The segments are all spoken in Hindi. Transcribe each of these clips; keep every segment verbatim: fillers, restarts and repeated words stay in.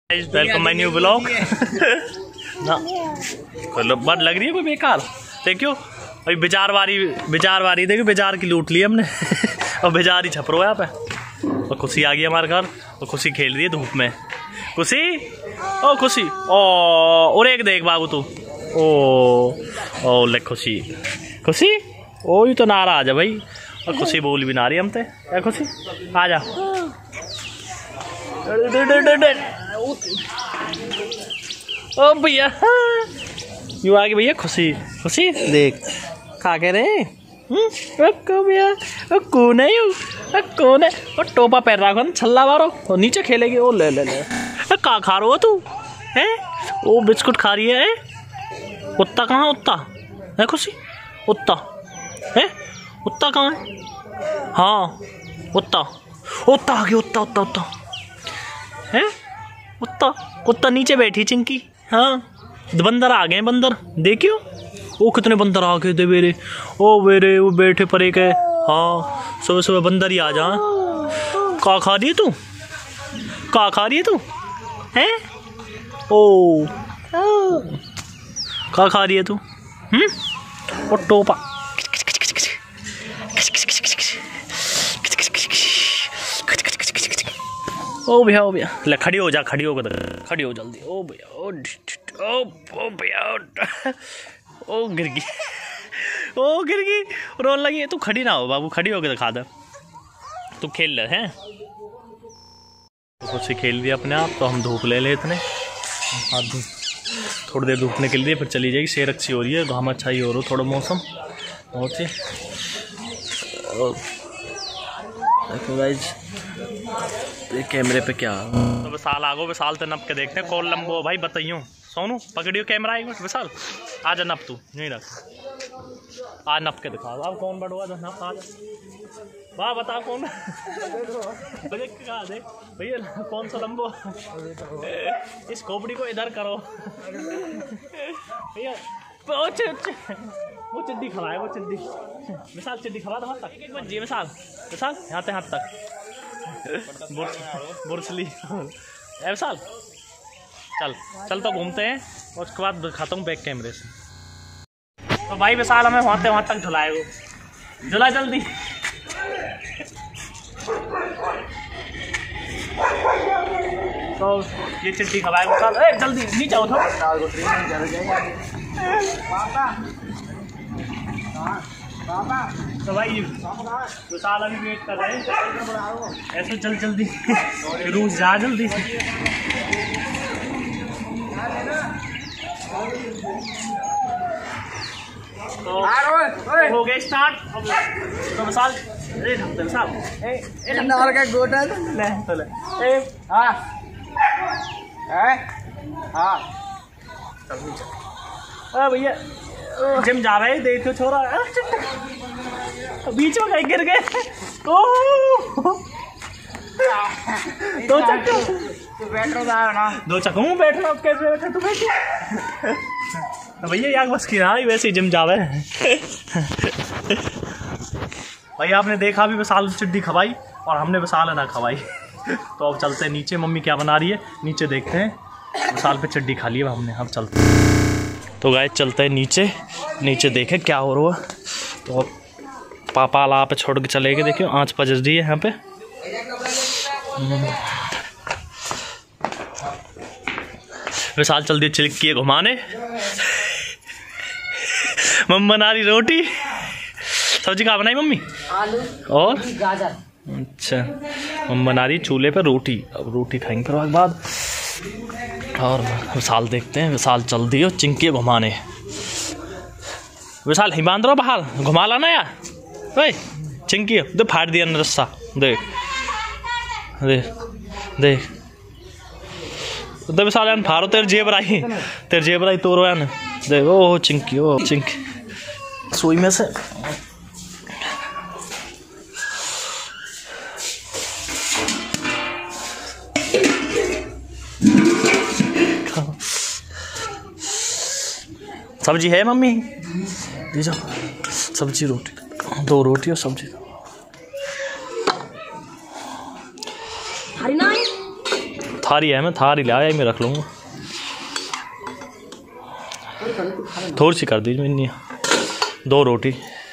Welcome my new blog. ना बद लग रही है कोई बेकार। देखियो अभी बेजार वारी बेजार वारी देखो बेजार की लूट ली हमने और बेजार ही छप रहा है यहाँ पे। और खुशी आ गई हमारे घर और खुशी खेल रही है धूप में। खुशी ओ खुशी ओ और एक देख बाबू तू ओ ओ ले खुशी खुशी ओ ही तो नाराज है भाई। और खुशी बोल भी ना रही हमसे। क्या खुशी आ जा ओ भैया यू आ गई भैया। खुशी खुशी देख खा के रे भैया कौन है यू कौन है। और टोपा पैर रखो छल्ला मारो और नीचे खेलेगी। ओ ले ले ले का खा रहा हो तू है। ओ बिस्कुट खा रही है। उत्ता कहाँ उत्ता है खुशी उत्ता है उत्ता कहाँ है। हाँ उत्ता उत्ता आ गया उत्ता उत्ता उत्ता है उत्ता उत्ता नीचे बैठी चिंकी। हाँ बंदर आ गए बंदर देखियो। वो कितने बंदर आ गए थे मेरे ओ मेरे वो बैठे परे के। हाँ सुबह सुबह बंदर ही आ जा। का खा रही है तू का खा रही है तू है ओ का खा रही है तू हम्म और टोपा ओ भैया ओ भैया ले खड़ी हो जा खड़ी हो खड़ी हो जल्दी। ओ भैया ओ ओ ओ भैया ओ गिर गई ओ गिर गई रोन लगी। तू खड़ी ना हो बाबू खड़ी होके दिखा दे। तू खेल ले हैं तो कुछ खेल दिया अपने आप। तो हम धूप ले ले इतने थोड़ी देर धूप निकल रही है फिर चली जाएगी। शेर अच्छी हो रही है घाम अच्छा ही हो रहा थोड़ा मौसम बहुत ही। देखो गाइस कैमरे पे क्या तो विशाल आगो विशाल तो नप के देखते हैं कौन लंबो भाई बताइयो। सोनू पकड़ियो कैमरा एक मिनट विशाल आ जा नप तू नहीं रख आज नप के दिखा अब कौन बढ़वा नप आ वाह बता कौन देख भैया कौन सा लंबो। इस खोपड़ी को इधर करो भैया वो चिड्डी खवाए वो चिड्डी विशाल चिड्डी खवा दो हाथ तक एक बजे विशाल विशाल यहाँ से हाथ तक बुर्सली है विशाल। चल चल तो घूमते हैं और उसके बाद दिखाता हूँ बैक कैमरे से। तो भाई विशाल हमें वहाँ से वहाँ तक झुलाए वो झुला जल्दी। तो ये चिट्ठी खवाए विशाल ए जल्दी नीचे उठो। तो भाई विशाल अभी वेट कर रहे हैं ऐसे चल जल्दी रूस जा जल्दी से। तो हो गए स्टार्ट। तो विशाल ए विशाल ए ए नंबर का गोटा ले तो ले ए हां ए हां चल चल ओ भैया जिम जा रहे देखो छोरा बीच में कहीं गिर गए। दो चक्कर तू बैठ रहा ना दो चक्कर हूँ बैठना कैसे बैठे तू बैठी तो भैया यार बस की ना वैसे ही जिम जा रहे हैं। भाई आपने देखा भी विशाल चिड्डी खवाई और हमने विशाल ना खवाई। तो अब चलते हैं नीचे मम्मी क्या बना रही है नीचे देखते हैं। विशाल पे चिड्डी खा ली है हमने अब चलते हैं। तो गाइस चलते हैं नीचे नीचे देखें क्या हो रहा है। तो पापा ला पे छोड़ के चले गए देखियो आँच पजर रही है यहाँ पे। विशाल चल दी चिल्की घुमाने मम्मी बना रही रोटी सब्जी कहाँ बनाई मम्मी आलू और गाजर। अच्छा मम्मी बना रही चूल्हे पे रोटी। अब रोटी खाएंगे फिर उसके बाद और विशाल देखते हैं। विशाल चल दियो चिंकी घुमाने। विशाल ही बांध रहा बाहर घुमा लाना यार भाई चिंकी दे फाड़ दिया ना रस्सा देख देख देख दे विशाल यान फाड़ो तेरे जेब राही तेरे जेब राही तोड़ो यान देख ओ चिंकी ओ चिंकी सुई में से सब्जी है मम्मी दे जाओ सब्जी रोटी दो रोटी और सब्जी थारी है, मैं थारी ले आया, मैं रख लूँगा। थोड़ी सी कर दीजिए मैंने, दो रोटी।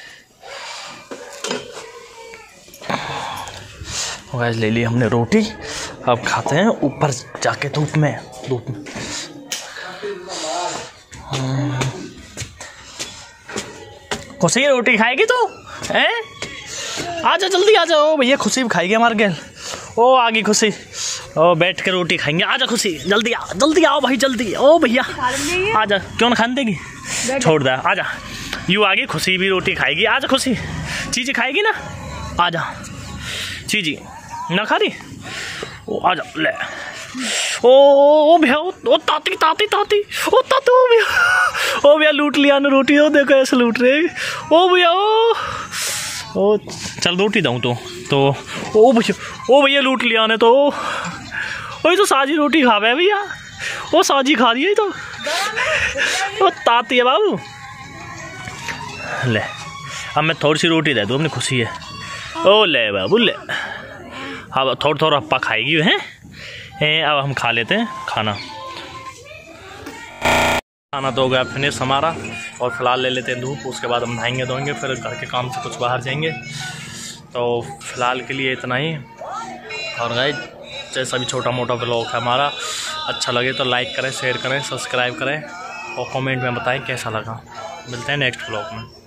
गैस ले ली हमने रोटी, अब खाते हैं ऊपर जाके धूप में। धूप में खुशी रोटी खाएगी तो हैं? आजा जल्दी आ जाओ भैया, खुशी भी खाएगी हमारे गेल। ओ आ गई खुशी, ओ बैठ के रोटी खाएंगे। आजा खुशी जल्दी आ, जल्दी आओ भाई जल्दी। ओ भैया आजा, क्यों ना खाने देगी, छोड़ दे आजा। यू आ गई खुशी भी रोटी खाएगी। आजा खुशी, चीज़ी खाएगी ना, आजा। चीज़ी ना खा रही, ओ आजा ले। ओ ओ भैया, ओ ताती ताती ताती, ओ ताती, ओ भैया, ओ भैया लूट लिया ना रोटी। ओ देखो ऐसे लूट रहे। ओ भैया ओ ओ चल रोटी दूँ तो तो ओ भैया, ओ भैया लूट लिया ने तो। वही तो साजी रोटी खावे भैया, वो साजी खा रही है तो। वो ताती है बाबू। ले अब मैं थोड़ी सी रोटी दे दूँ, अपनी खुशी है। ओ ले बाबू ले, अब थोड़ा थोड़ा अप्पा खाएगी हैं। अब हम खा लेते हैं खाना। खाना तो हो गया फिनिश हमारा, और फिलहाल ले लेते हैं धूप, उसके बाद हम नहाएंगे धोएंगे, फिर घर के काम से कुछ बाहर जाएंगे। तो फिलहाल के लिए इतना ही। और गाइस जैसा भी छोटा मोटा व्लॉग है हमारा, अच्छा लगे तो लाइक करें, शेयर करें, सब्सक्राइब करें और कमेंट में बताएं कैसा लगा। मिलते हैं नेक्स्ट व्लॉग में।